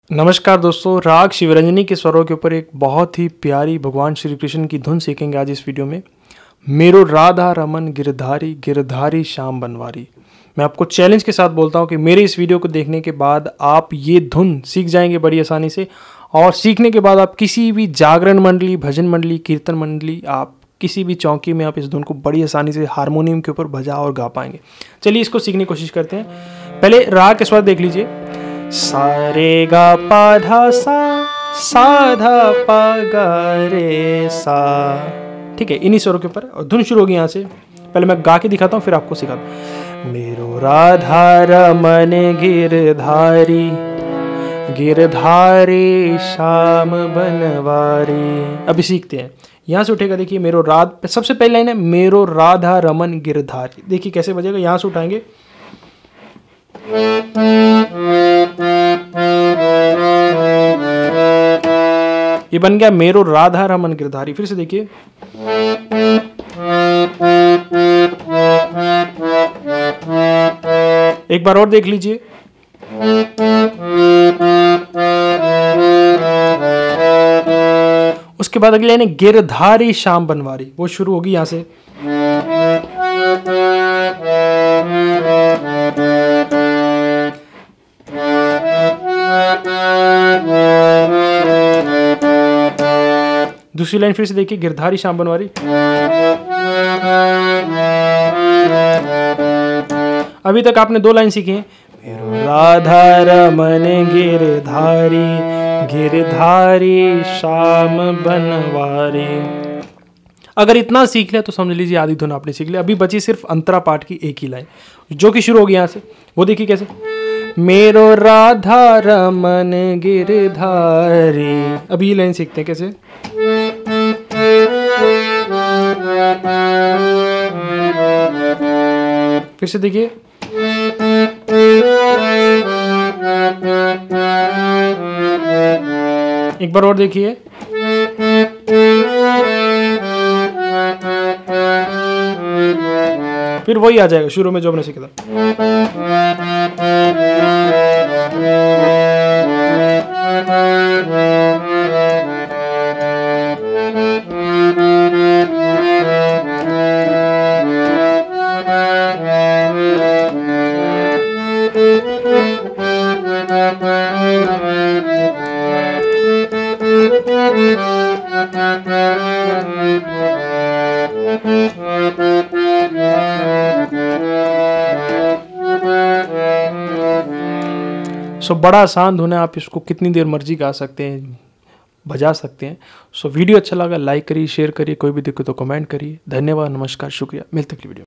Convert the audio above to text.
नमस्कार दोस्तों, राग शिवरंजनी के स्वरों के ऊपर एक बहुत ही प्यारी भगवान श्री कृष्ण की धुन सीखेंगे आज इस वीडियो में। मेरो राधा रमन गिरधारी गिरधारी श्याम बनवारी। मैं आपको चैलेंज के साथ बोलता हूँ कि मेरे इस वीडियो को देखने के बाद आप ये धुन सीख जाएंगे बड़ी आसानी से, और सीखने के बाद आप किसी भी जागरण मंडली, भजन मंडली, कीर्तन मंडली, आप किसी भी चौकी में आप इस धुन को बड़ी आसानी से हारमोनियम के ऊपर बजा और गा पाएंगे। चलिए इसको सीखने की कोशिश करते हैं। पहले राग के स्वर देख लीजिए। सा रे गा पा धा सा धा पा गा रे सा। ठीक है, इन्हीं स्वरों के ऊपर और धुन शुरू होगी यहाँ से। पहले मैं गा के दिखाता हूँ, फिर आपको सिखाता हूँ। मेरो राधा रमन गिरधारी गिरधारी श्याम बनवारी। अभी सीखते हैं, यहाँ से उठेगा। देखिए मेरो सबसे पहली लाइन है मेरो राधा रमन गिरधारी। देखिए कैसे बजेगा, यहाँ से उठाएंगे। ये बन गया मेरो राधा रमन गिरधारी। फिर से देखिए, एक बार और देख लीजिए। उसके बाद अगली लाइन है गिरधारी श्याम बनवारी। वो शुरू होगी यहां से। दूसरी लाइन फिर से देखिए, गिरधारी श्याम बनवारी। अभी तक आपने दो लाइन सीखी हैं, मेरो राधा रमन गिरधारी गिरधारी श्याम बनवारी। अगर इतना सीख लिया तो समझ लीजिए आधी धुन आपने सीख लिया। अभी बची सिर्फ अंतरा पाठ की एक ही लाइन, जो कि शुरू होगी यहां से। वो देखिए कैसे, मेरो राधा रमन गिरधारी। अभी ये लाइन सीखते हैं कैसे। फिर से देखिए, एक बार और देखिए। फिर वही आ जाएगा शुरू में जो हमने सीखा था। बड़ा आसान धुन है, आप इसको कितनी देर मर्जी गा सकते हैं, बजा सकते हैं। वीडियो अच्छा लगा लाइक करिए, शेयर करिए, कोई भी दिक्कत हो कमेंट करिए। धन्यवाद, नमस्कार, शुक्रिया। मिलते हैं अगली वीडियो।